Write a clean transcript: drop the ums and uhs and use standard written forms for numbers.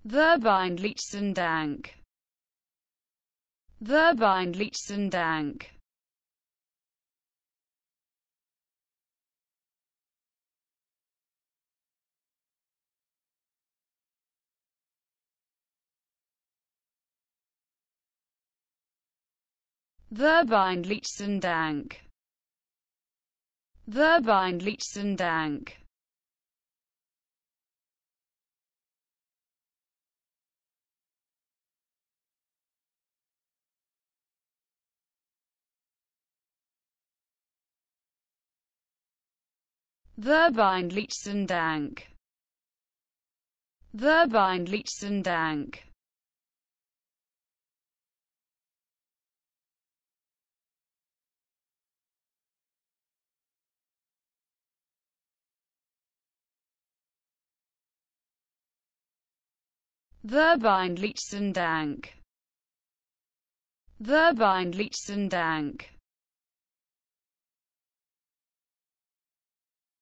Verbindlichsten Dank. Verbindlichsten Dank. Verbindlichsten Dank. Verbindlichsten Dank. Verbindlichsten Dank. Verbindlichsten Dank. Verbindlichsten Dank. Verbindlichsten Dank.